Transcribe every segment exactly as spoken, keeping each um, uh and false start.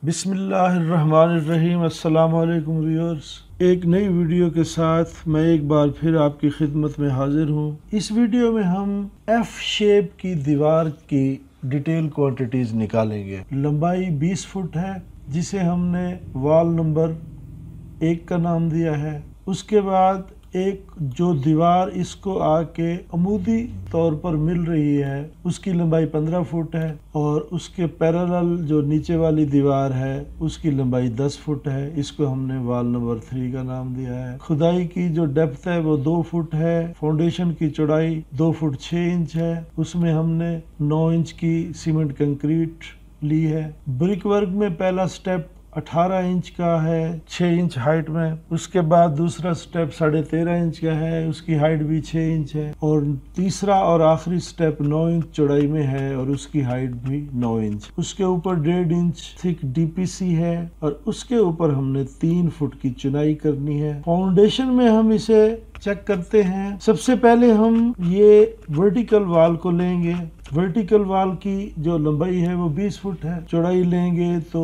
बिस्मिल्लाहिर्रहमानिर्रहीम। अस्सलामु अलैकुम व्यूअर्स, एक नई वीडियो के साथ मैं एक बार फिर आपकी खिदमत में हाजिर हूँ। इस वीडियो में हम एफ शेप की दीवार की डिटेल क्वांटिटीज निकालेंगे। लंबाई बीस फुट है, जिसे हमने वॉल नंबर एक का नाम दिया है। उसके बाद एक जो दीवार इसको आके अमूदी तौर पर मिल रही है, उसकी लंबाई पंद्रह फुट है और उसके पैरेलल जो नीचे वाली दीवार है उसकी लंबाई दस फुट है। इसको हमने वॉल नंबर थ्री का नाम दिया है। खुदाई की जो डेप्थ है वो दो फुट है। फाउंडेशन की चौड़ाई दो फुट छह इंच है। उसमें हमने नौ इंच की सीमेंट कंक्रीट ली है। ब्रिक वर्क में पहला स्टेप अठारह इंच का है, छह इंच हाइट में। उसके बाद दूसरा स्टेप साढ़े तेरह इंच का है, उसकी हाइट भी छह इंच है। और तीसरा और आखिरी स्टेप नौ इंच चौड़ाई में है और उसकी हाइट भी नौ इंच। उसके ऊपर डेढ़ इंच थिक डीपीसी है और उसके ऊपर हमने तीन फुट की चुनाई करनी है। फाउंडेशन में हम इसे चेक करते हैं। सबसे पहले हम ये वर्टिकल वॉल को लेंगे। वर्टिकल वॉल की जो लंबाई है वो बीस फुट है। चौड़ाई लेंगे तो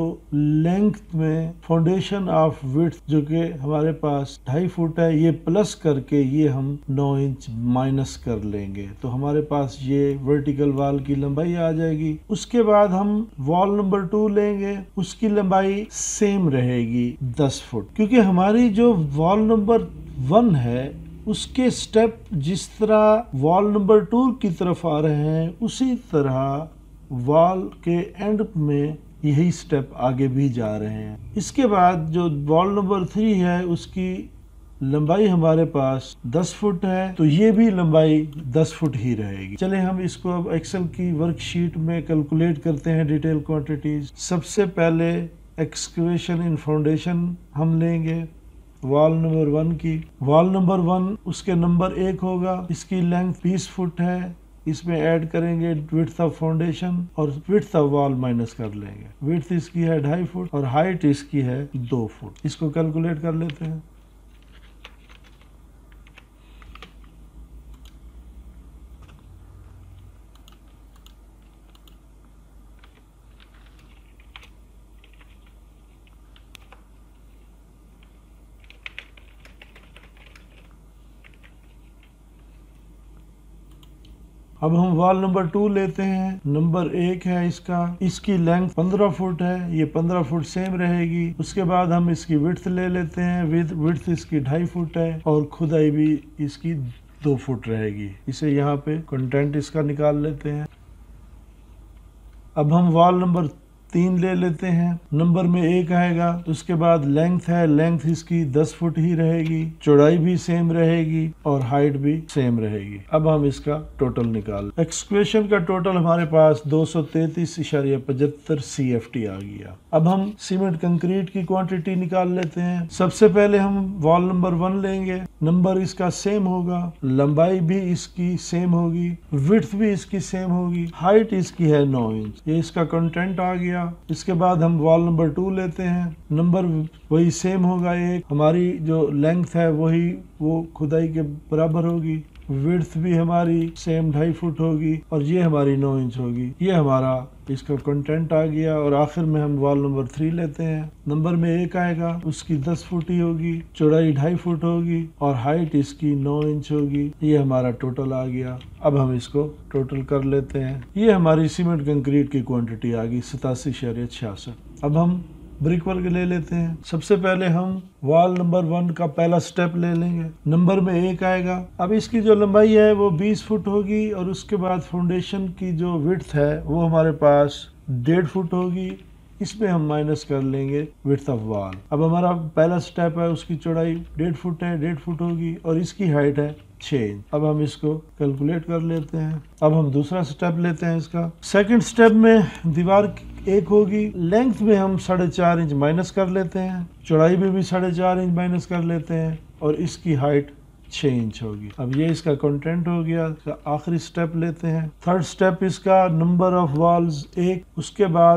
लेंथ में फाउंडेशन ऑफ विड्थ जो कि हमारे पास ढाई फुट है, ये प्लस करके ये हम नौ इंच माइनस कर लेंगे तो हमारे पास ये वर्टिकल वॉल की लंबाई आ जाएगी। उसके बाद हम वॉल नंबर टू लेंगे, उसकी लंबाई सेम रहेगी दस फुट, क्योंकि हमारी जो वॉल नंबर वन है उसके स्टेप जिस तरह वॉल नंबर टू की तरफ आ रहे हैं उसी तरह वॉल के एंड में यही स्टेप आगे भी जा रहे हैं। इसके बाद जो वॉल नंबर थ्री है उसकी लंबाई हमारे पास दस फुट है, तो ये भी लंबाई दस फुट ही रहेगी। चले हम इसको अब एक्सेल की वर्कशीट में कैलकुलेट करते हैं डिटेल क्वांटिटीज। सबसे पहले एक्सकवेशन इन फाउंडेशन हम लेंगे वॉल नंबर वन की। वॉल नंबर वन उसके नंबर एक होगा, इसकी लेंथ बीस फुट है। इसमें ऐड करेंगे विड्थ ऑफ फाउंडेशन और विड्थ ऑफ वॉल माइनस कर लेंगे। विड्थ इसकी है ढाई फुट और हाइट इसकी है दो फुट। इसको कैलकुलेट कर लेते हैं। अब हम वॉल नंबर टू लेते हैं। नंबर एक है इसका, इसकी लेंथ पंद्रह फुट है, ये पंद्रह फुट सेम रहेगी। उसके बाद हम इसकी विड्थ ले लेते हैं। विद विड्थ इसकी ढाई फुट है और खुदाई भी इसकी दो फुट रहेगी। इसे यहाँ पे कंटेंट इसका निकाल लेते हैं। अब हम वॉल नंबर तीन ले लेते हैं। नंबर में एक आएगा। उसके बाद लेंथ है, लेंथ इसकी दस फुट ही रहेगी, चौड़ाई भी सेम रहेगी और हाइट भी सेम रहेगी। अब हम इसका टोटल निकाल। एक्सक्वेशन का टोटल हमारे पास दो सौ तैतीस इशारिया पचहत्तर सी एफ टी आ गया। अब हम सीमेंट कंक्रीट की क्वांटिटी निकाल लेते हैं। सबसे पहले हम वॉल नंबर वन लेंगे। नंबर इसका सेम होगा, लंबाई भी इसकी सेम होगी, विड्थ भी इसकी सेम होगी, हाइट इसकी है नौ इंच। ये इसका कंटेंट आ गया। इसके बाद हम वॉल नंबर टू लेते हैं। नंबर वही सेम होगा, एक हमारी जो लेंथ है वही वो खुदाई के बराबर होगी। विड्थ भी हमारी सेम ढाई फुट होगी और ये हमारी नौ इंच होगी। ये हमारा इसका कंटेंट आ गया। और आखिर में हम वॉल नंबर थ्री लेते हैं। नंबर में एक आएगा, उसकी दस फुट ही होगी, चौड़ाई ढाई फुट होगी और हाइट इसकी नौ इंच होगी। ये हमारा टोटल आ गया। अब हम इसको टोटल कर लेते हैं। ये हमारी सीमेंट कंक्रीट की क्वांटिटी आ गई सतासी इशारिया छियासठ। अब हम ब्रिक वर्क ले लेते हैं। सबसे पहले हम वॉल नंबर वन का पहला स्टेप ले लेंगे। नंबर में एक आएगा। अब इसकी जो लंबाई है वो बीस फुट होगी और उसके बाद फाउंडेशन की जो विड्थ है वो हमारे पास डेढ़ फुट होगी। इसमें हम माइनस कर लेंगे विड्थ ऑफ वॉल। अब हमारा पहला स्टेप है, उसकी चौड़ाई डेढ़ फुट है, डेढ़ फुट होगी और इसकी हाइट है छह इंच। अब हम इसको कैलकुलेट कर लेते हैं। अब हम दूसरा स्टेप लेते हैं इसका। सेकंड स्टेप में दीवार एक होगी, लेंथ में हम साढ़े चार इंच माइनस कर लेते हैं, चौड़ाई में भी साढ़े चार इंच माइनस कर लेते हैं और इसकी हाइट छह इंच होगी। अब ये इसका कंटेंट हो गया। इसका आखिरी स्टेप लेते हैं। थर्ड स्टेप इसका नंबर ऑफ वॉल्स एक, उसके बाद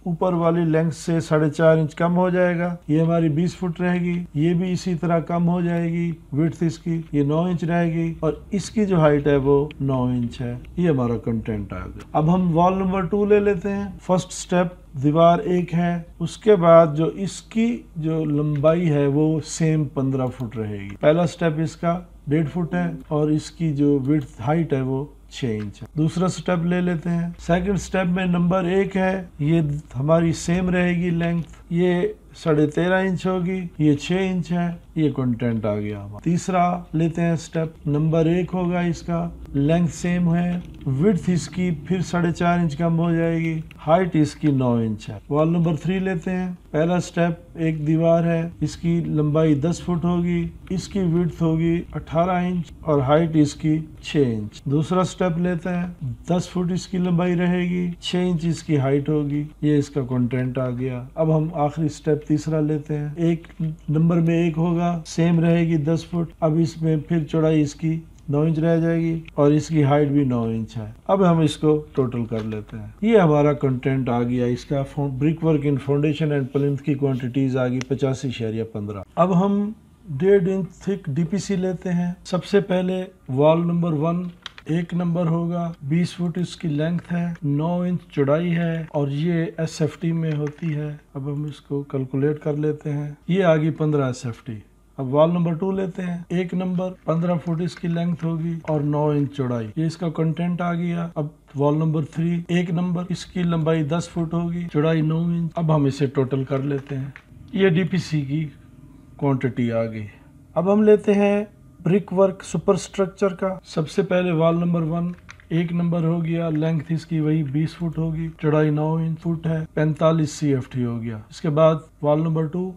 ऊपर वाली लेंथ से साढ़े चार इंच कम हो जाएगा, ये हमारी बीस फुट रहेगी। ये भी इसी तरह कम हो जाएगी विड्थ इसकी, ये नौ इंच रहेगी और इसकी जो हाइट है वो नौ इंच है। ये हमारा कंटेंट आ गया। अब हम वॉल नंबर टू ले लेते हैं। फर्स्ट स्टेप दीवार एक है, उसके बाद जो इसकी जो लंबाई है वो सेम पंद्रह फुट रहेगी। पहला स्टेप इसका डेढ़ फुट है और इसकी जो विड्थ हाइट है वो छह इंच है। दूसरा स्टेप ले लेते हैं। सेकंड स्टेप में नंबर एक है, ये हमारी सेम रहेगी लेंथ, ये साढ़े तेरह इंच होगी, ये छह इंच है। ये कंटेंट आ गया हमारा। तीसरा लेते हैं स्टेप, नंबर एक होगा इसका, लेंथ सेम है, विड्थ इसकी फिर साढ़े चार इंच कम हो जाएगी, हाइट इसकी नौ इंच है। वॉल नंबर थ्री लेते हैं। पहला स्टेप, एक दीवार है, इसकी लंबाई दस फुट होगी, इसकी विड्थ होगी अठारह इंच और हाइट इसकी छह इंच। दूसरा स्टेप लेते हैं, दस फुट इसकी लंबाई रहेगी, छह इंच इसकी हाइट होगी। ये इसका कंटेंट आ गया। अब हम आखिरी स्टेप तीसरा लेते हैं। एक नंबर में एक होगा, सेम रहेगी दस फुट। अब इसमें फिर चौड़ाई इसकी नौ इंच रह जाएगी और इसकी हाइट भी नौ इंच है। अब हम इसको टोटल कर लेते हैं। ये हमारा कंटेंट आ गया इसका। Brick work in foundation and plinth की क्वांटिटीज आ गई पचासी शरिया पंद्रह। अब हम डेढ़ इंच थिक डीपीसी लेते हैं। सबसे पहले वॉल नंबर वन, एक नंबर होगा, बीस फुट इसकी लेंथ है, नौ इंच चौड़ाई है और ये एस एफ टी में होती है। अब हम इसको कैलकुलेट कर लेते हैं। ये आ गई पंद्रह एस एफ टी। अब वॉल नंबर टू लेते हैं। एक नंबर पंद्रह फुट इसकी लेंथ होगी और नौ इंच चौड़ाई, ये इसका कंटेंट आ गया। अब वॉल नंबर थ्री, एक नंबर, इसकी लंबाई दस फुट होगी, चौड़ाई नौ इंच। अब हम इसे टोटल कर लेते हैं। ये डीपीसी की क्वांटिटी आ गई। अब हम लेते हैं ब्रिक वर्क सुपर स्ट्रक्चर का। सबसे पहले वॉल नंबर वन, एक नंबर हो गया, लेंथ इसकी वही बीस फुट होगी, चौड़ाई नौ इंच फुट है, पैंतालीस सी एफ टी हो गया। इसके बाद वॉल नंबर टू,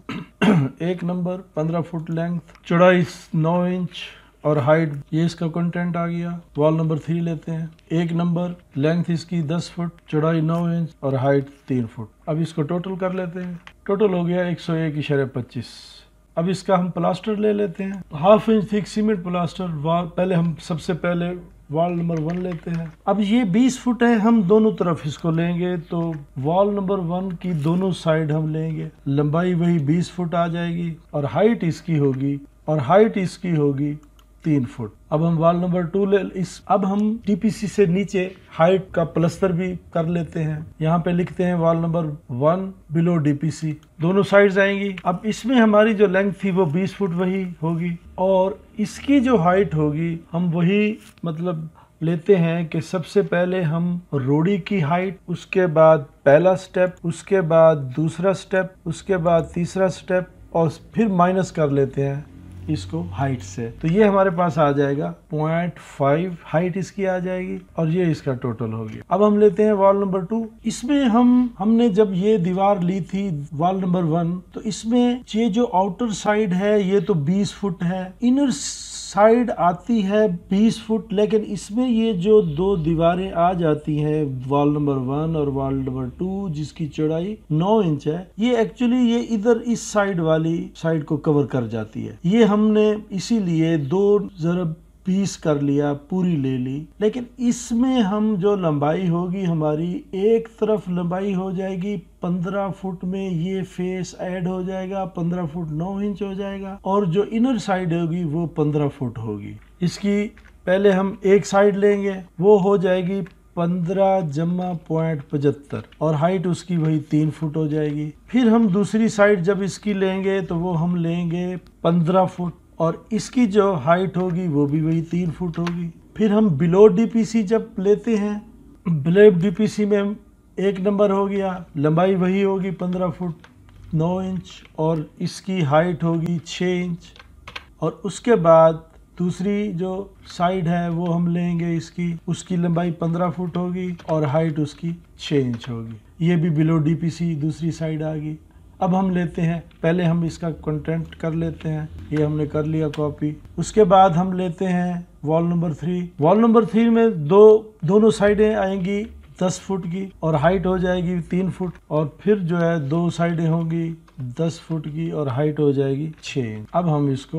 एक नंबर, पंद्रह फुट लेंथ, चौड़ाई नौ इंच और हाइट, ये इसका कंटेंट आ गया। वॉल नंबर थ्री लेते हैं। एक नंबर, लेंथ इसकी दस फुट, चौड़ाई नौ इंच और हाइट तीन फुट। अब इसको टोटल कर लेते हैं। टोटल हो गया एक सौ एक इशारे पच्चीस। अब इसका हम प्लास्टर ले लेते हैं। Half inch thick cement plaster. Wall पहले हम सबसे पहले वॉल नंबर वन लेते हैं। अब ये बीस फुट है, हम दोनों तरफ इसको लेंगे तो वॉल नंबर वन की दोनों साइड हम लेंगे, लंबाई वही बीस फुट आ जाएगी और हाइट इसकी होगी और हाइट इसकी होगी तीन फुट। अब हम वॉल नंबर टू ले इस अब हम डीपीसी से नीचे हाइट का प्लस्तर भी कर लेते हैं। यहाँ पे लिखते हैं wall number one below DPC, दोनों साइड्स आएंगी। अब इसमें हमारी जो लेंथ थी वो बीस फुट वही होगी और इसकी जो हाइट होगी हम वही मतलब लेते हैं कि सबसे पहले हम रोड़ी की हाइट, उसके बाद पहला स्टेप, उसके बाद दूसरा स्टेप, उसके बाद तीसरा स्टेप और फिर माइनस कर लेते हैं इसको हाइट से। तो ये हमारे पास आ जाएगा पॉइंट फाइव हाइट इसकी आ जाएगी और ये इसका टोटल हो गया। अब हम लेते हैं वॉल नंबर टू। इसमें हम हमने जब ये दीवार ली थी वॉल नंबर वन, तो इसमें ये जो आउटर साइड है ये तो बीस फुट है, इनर साइड आती है बीस फुट, लेकिन इसमें ये जो दो दीवारें आ जाती हैं वॉल नंबर वन और वॉल नंबर टू जिसकी चौड़ाई नौ इंच है, ये एक्चुअली ये इधर इस साइड वाली साइड को कवर कर जाती है। ये हमने इसीलिए दो जरब बीस कर लिया, पूरी ले ली। लेकिन इसमें हम जो लंबाई होगी हमारी, एक तरफ लंबाई हो जाएगी पंद्रह फुट में, ये फेस ऐड हो जाएगा, पंद्रह फुट नौ इंच हो जाएगा और जो इनर साइड होगी वो पंद्रह फुट होगी। इसकी पहले हम एक साइड लेंगे, वो हो जाएगी पंद्रह जमा पॉइंट पचहत्तर और हाइट उसकी वही तीन फुट हो जाएगी। फिर हम दूसरी साइड जब इसकी लेंगे तो वो हम लेंगे पंद्रह फुट और इसकी जो हाइट होगी वो भी वही तीन फुट होगी। फिर हम बिलो डीपीसी जब लेते हैं, बिलो डीपीसी में हम एक नंबर हो गया, लंबाई वही होगी पंद्रह फुट नौ इंच और इसकी हाइट होगी छः इंच और उसके बाद दूसरी जो साइड है वो हम लेंगे इसकी, उसकी लंबाई पंद्रह फुट होगी और हाइट उसकी छः इंच होगी। ये भी बिलो डीपीसी दूसरी साइड आ गई। अब हम लेते हैं, पहले हम इसका कंटेंट कर लेते हैं, ये हमने कर लिया कॉपी। उसके बाद हम लेते हैं wall number three. Wall number three में दो दोनों साइडें आएंगी दस फुट की और हाइट हो जाएगी तीन फुट और फिर जो है दो साइडें होंगी दस फुट की और हाइट हो जाएगी छः इंच। अब हम इसको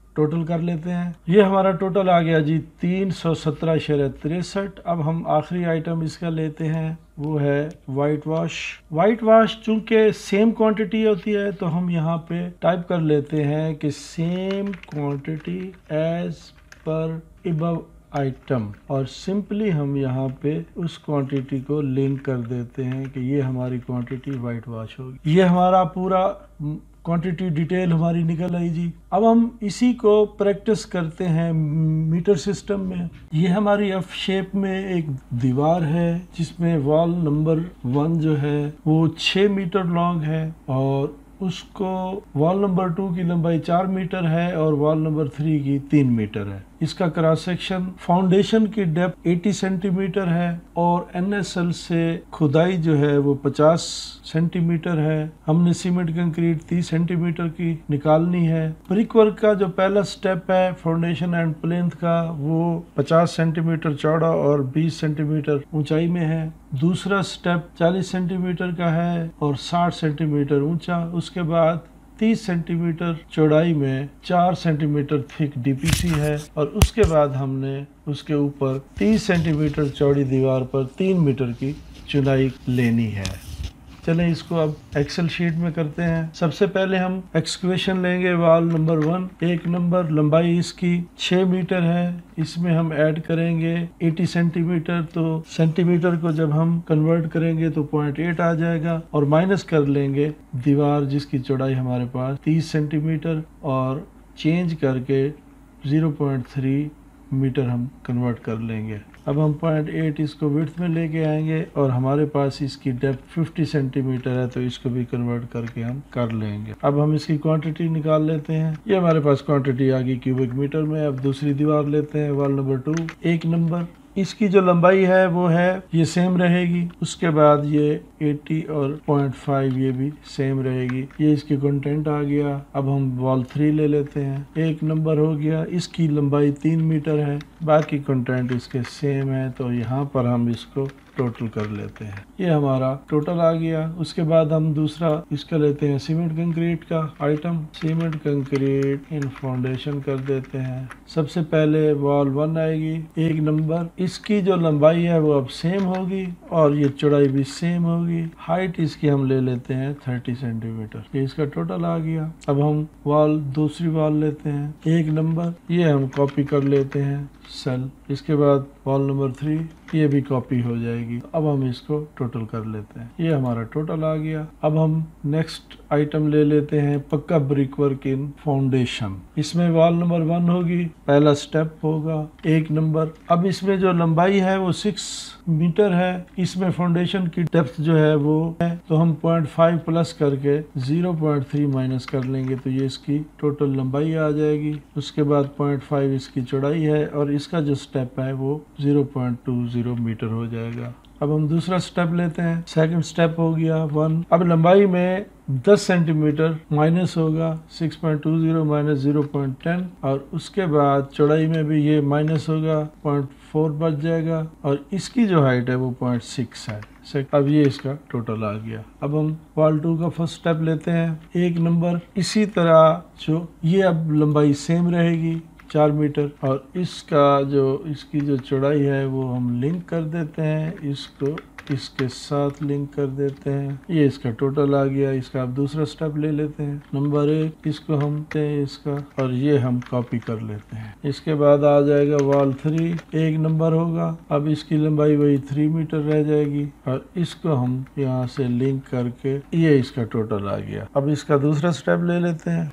टोटल कर लेते हैं। ये हमारा टोटल आ गया जी तीन सौ सत्रह शरह तिरसठ। अब हम आखिरी आइटम इसका लेते हैं, वो है वाइट वाश। वाइट वाश चूंकि सेम क्वांटिटी होती है तो हम यहाँ पे टाइप कर लेते हैं कि same quantity as per above item, और सिंपली हम यहाँ पे उस क्वांटिटी को लिंक कर देते हैं कि ये हमारी क्वांटिटी वाइट वॉश होगी। ये हमारा पूरा क्वांटिटी डिटेल हमारी निकल आई जी। अब हम इसी को प्रैक्टिस करते हैं मीटर सिस्टम में। ये हमारी एफ शेप में एक दीवार है जिसमें वॉल नंबर वन जो है वो छः मीटर लॉन्ग है, और उसको वॉल नंबर टू की लंबाई चार मीटर है और वॉल नंबर थ्री की तीन मीटर है। इसका क्रॉस सेक्शन फाउंडेशन की डेप्थ अस्सी सेंटीमीटर है और एन एस एल से खुदाई जो है वो पचास सेंटीमीटर है। हमने सीमेंट कंक्रीट तीस सेंटीमीटर की निकालनी है। ब्रिक वर्क का जो पहला स्टेप है फाउंडेशन एंड प्लेंथ का, वो पचास सेंटीमीटर चौड़ा और बीस सेंटीमीटर ऊंचाई में है। दूसरा स्टेप चालीस सेंटीमीटर का है और साठ सेंटीमीटर ऊंचा। उसके बाद तीस सेंटीमीटर चौड़ाई में चार centimeter thick D P C है, और उसके बाद हमने उसके ऊपर तीस सेंटीमीटर चौड़ी दीवार पर तीन मीटर की चुनाई लेनी है। चलें इसको अब एक्सेल शीट में करते हैं। सबसे पहले हम एक्सक्वेशन लेंगे वॉल नंबर वन। एक नंबर लंबाई इसकी छः मीटर है, इसमें हम ऐड करेंगे अस्सी सेंटीमीटर। तो सेंटीमीटर को जब हम कन्वर्ट करेंगे तो पॉइंट एट आ जाएगा, और माइनस कर लेंगे दीवार जिसकी चौड़ाई हमारे पास तीस सेंटीमीटर, और चेंज करके ज़ीरो पॉइंट थ्री मीटर हम कन्वर्ट कर लेंगे। अब हम पॉइंट एट इसको विड्थ में लेके आएंगे, और हमारे पास इसकी डेप्थ पचास सेंटीमीटर है तो इसको भी कन्वर्ट करके हम कर लेंगे। अब हम इसकी क्वांटिटी निकाल लेते हैं। ये हमारे पास क्वांटिटी आ गई क्यूबिक मीटर में। अब दूसरी दीवार लेते हैं, वॉल नंबर टू। एक नंबर इसकी जो लंबाई है वो है ये सेम रहेगी। उसके बाद ये अस्सी और पॉइंट फाइव ये भी सेम रहेगी। ये इसकी कंटेंट आ गया। अब हम वॉल थ्री ले लेते हैं। एक नंबर हो गया, इसकी लंबाई तीन मीटर है, बाकी कंटेंट इसके सेम है, तो यहाँ पर हम इसको टोटल कर लेते हैं। ये हमारा टोटल आ गया। उसके बाद हम दूसरा इसका लेते हैं सीमेंट कंक्रीट का item. Cement concrete in foundation कर देते हैं। सबसे पहले वॉल वन आएगी, एक नंबर। इसकी जो लंबाई है वो अब सेम होगी और ये चौड़ाई भी सेम होगी। हाइट इसकी हम ले लेते हैं तीस सेंटीमीटर। ये इसका टोटल आ गया। अब हम वॉल दूसरी वॉल लेते हैं, एक नंबर। ये हम कॉपी कर लेते हैं सेल। इसके बाद वॉल नंबर थ्री, ये भी कॉपी हो जाएगी। अब हम इसको टोटल कर लेते हैं। ये हमारा टोटल आ गया। अब हम नेक्स्ट आइटम ले लेते हैं पक्का ब्रिक वर्क इन फाउंडेशन। इसमें वॉल नंबर वन होगी, पहला स्टेप होगा एक नंबर। अब इसमें जो लंबाई है वो सिक्स मीटर है। इसमें फाउंडेशन की डेप्थ जो है वो है, तो हम पॉइंट फाइव प्लस करके ज़ीरो पॉइंट थ्री माइनस कर लेंगे, तो ये इसकी टोटल लंबाई आ जाएगी। उसके बाद पॉइंट फाइव इसकी चौड़ाई है और इसका जो स्टेप है वो zero point two zero meter हो जाएगा। अब हम दूसरा स्टेप लेते हैं। सेकंड स्टेप हो गया वन। अब लंबाई में दस सेंटीमीटर माइनस होगा, six point two zero minus zero point ten, और उसके बाद चौड़ाई में भी ये माइनस होगा, पॉइंट फोर बच जाएगा, और इसकी जो हाइट है वो पॉइंट सिक्स है। अब ये इसका टोटल आ गया। अब हम वॉल टू का फर्स्ट स्टेप लेते हैं, एक नंबर। इसी तरह जो ये अब लंबाई सेम रहेगी चार मीटर, और इसका जो इसकी जो चौड़ाई है वो हम लिंक कर देते हैं, इसको इसके साथ लिंक कर देते हैं। ये इसका टोटल आ गया। इसका अब दूसरा स्टेप ले लेते हैं, नंबर एक। इसको हम हैं इसका, और ये हम कॉपी कर लेते हैं। इसके बाद आ जाएगा वॉल थ्री, एक नंबर होगा। अब इसकी लंबाई वही थ्री मीटर रह जाएगी, और इसको हम यहाँ से लिंक करके ये इसका टोटल आ गया। अब इसका दूसरा स्टेप ले लेते हैं।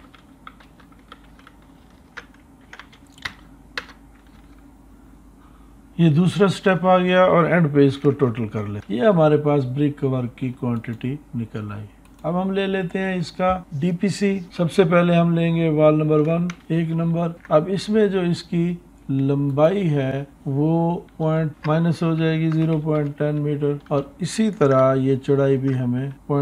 ये दूसरा स्टेप आ गया और एंड पे इसको टोटल कर ले। ये हमारे पास ब्रिक वर्क की क्वांटिटी निकल आई। अब हम ले लेते हैं इसका डी पी सी। सबसे पहले हम लेंगे वॉल नंबर वन, एक नंबर। अब इसमें जो इसकी लंबाई है वो पॉइंट माइनस हो जाएगी ज़ीरो पॉइंट टेन मीटर, और इसी तरह ये चौड़ाई भी हमें पॉइंट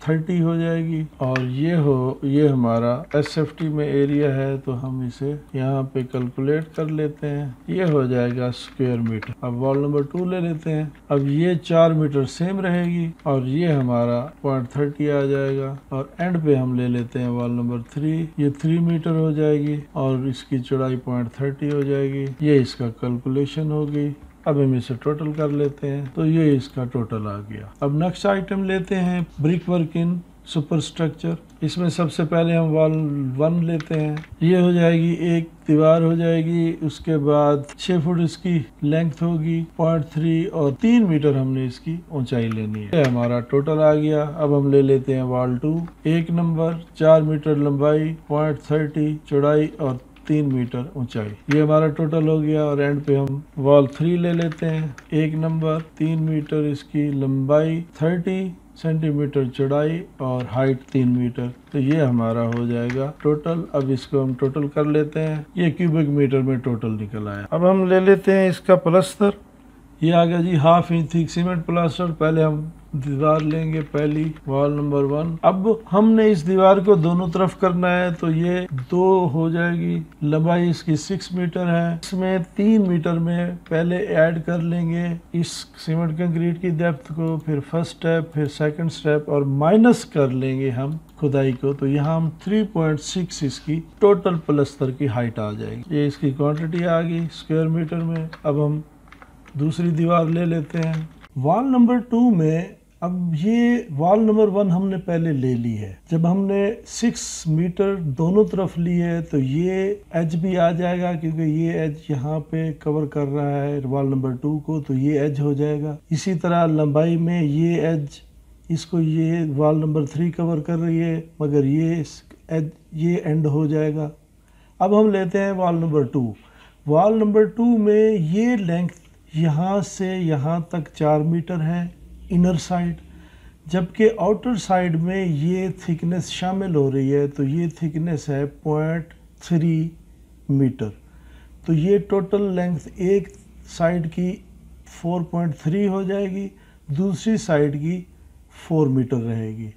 थर्टी हो जाएगी। और ये हो ये हमारा एस एफ टी में एरिया है, तो हम इसे यहाँ पे कैलकुलेट कर लेते हैं। ये हो जाएगा स्क्वायर मीटर। अब वॉल नंबर टू ले लेते हैं। अब ये चार मीटर सेम रहेगी और ये हमारा पॉइंट थर्टी आ जाएगा। और एंड पे हम ले लेते हैं वॉल नंबर थ्री। ये थ्री मीटर हो जाएगी और इसकी चौड़ाई पॉइंट थर्टी हो जाएगी। ये इसका कैलकुलेशन होगी। अब हम इसे टोटल कर लेते हैं, तो ये इसका टोटल आ गया। अब नेक्स्ट आइटम लेते हैं brick work in super structure. इसमें सबसे पहले हम वॉल वन लेते हैं। ये हो जाएगी एक दीवार हो जाएगी, उसके बाद छह फुट इसकी लेंथ होगी, पॉइंट थ्री और तीन मीटर हमने इसकी ऊंचाई लेनी है। ये हमारा टोटल आ गया। अब हम ले लेते हैं वॉल टू। एक नंबर, चार मीटर लंबाई, पॉइंट थर्टी चौड़ाई और तीन मीटर ऊंचाई। ये हमारा टोटल हो गया। और एंड पे हम वॉल थ्री ले लेते हैं। एक नंबर, तीन मीटर इसकी लंबाई, थर्टी सेंटीमीटर चौड़ाई और हाइट तीन मीटर। तो ये हमारा हो जाएगा टोटल। अब इसको हम टोटल कर लेते हैं। ये क्यूबिक मीटर में टोटल निकल आया। अब हम ले लेते हैं इसका प्लास्टर। ये आ गया जी half inch thick cement plaster. पहले हम दीवार लेंगे, पहली वॉल नंबर वन। अब हमने इस दीवार को दोनों तरफ करना है, तो ये दो हो जाएगी। लंबाई इसकी सिक्स मीटर है। इसमें तीन मीटर में पहले ऐड कर लेंगे इस सीमेंट कंक्रीट की डेप्थ को, फिर फर्स्ट स्टेप, फिर सेकंड स्टेप और माइनस कर लेंगे हम खुदाई को। तो यहाँ हम थ्री पॉइंट सिक्स इसकी टोटल प्लास्टर की हाइट आ जाएगी। ये इसकी क्वांटिटी आ गई स्क्वायर मीटर में। अब हम दूसरी दीवार ले लेते हैं। वॉल नंबर टू में अब ये वॉल नंबर वन हमने पहले ले ली है। जब हमने सिक्स मीटर दोनों तरफ ली है, तो ये एज भी आ जाएगा, क्योंकि ये एज यहाँ पे कवर कर रहा है वॉल नंबर टू को, तो ये एज हो जाएगा। इसी तरह लंबाई में ये एज इसको ये वॉल नंबर थ्री कवर कर रही है, मगर ये एज ये एंड हो जाएगा। अब हम लेते हैं wall number two. Wall number two में ये लेंथ यहाँ से यहाँ तक चार मीटर है इनर साइड, जबकि आउटर साइड में ये थिकनेस शामिल हो रही है, तो ये थिकनेस है पॉइंट थ्री मीटर। तो ये टोटल लेंथ एक साइड की फोर पॉइंट थ्री हो जाएगी, दूसरी साइड की फोर मीटर रहेगी,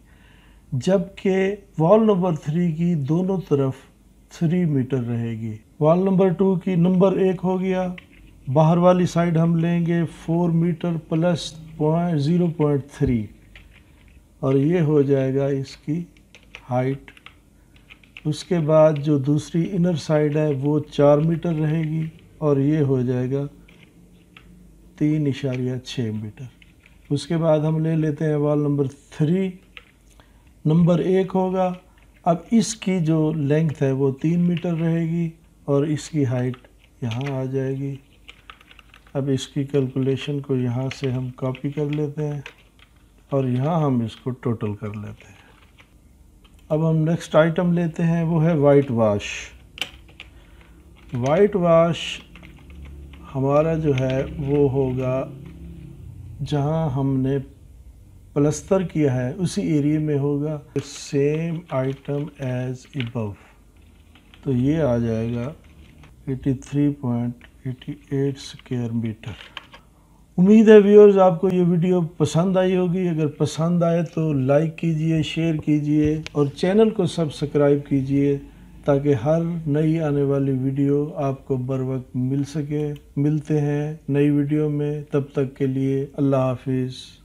जबकि वॉल नंबर थ्री की दोनों तरफ थ्री मीटर रहेगी। वॉल नंबर टू की नंबर एक हो गया। बाहर वाली साइड हम लेंगे four meter plus point zero point three और ये हो जाएगा इसकी हाइट। उसके बाद जो दूसरी इनर साइड है वो चार मीटर रहेगी और ये हो जाएगा तीन इशारिया छः मीटर। उसके बाद हम ले लेते हैं वॉल नंबर थ्री। नंबर एक होगा। अब इसकी जो लेंथ है वो तीन मीटर रहेगी और इसकी हाइट यहाँ आ जाएगी। अब इसकी कैलकुलेशन को यहाँ से हम कॉपी कर लेते हैं और यहाँ हम इसको टोटल कर लेते हैं। अब हम नेक्स्ट आइटम लेते हैं, वो है वाइट वाश। वाइट वाश हमारा जो है वो होगा जहाँ हमने प्लस्तर किया है उसी एरिया में होगा। Same item as above. तो ये आ जाएगा eighty three point eighty eight square meter. उम्मीद है व्यूअर्स आपको ये वीडियो पसंद आई होगी। अगर पसंद आए तो लाइक कीजिए, शेयर कीजिए और चैनल को सब्सक्राइब कीजिए, ताकि हर नई आने वाली वीडियो आपको बर वक्त मिल सके। मिलते हैं नई वीडियो में, तब तक के लिए अल्लाह हाफिज़।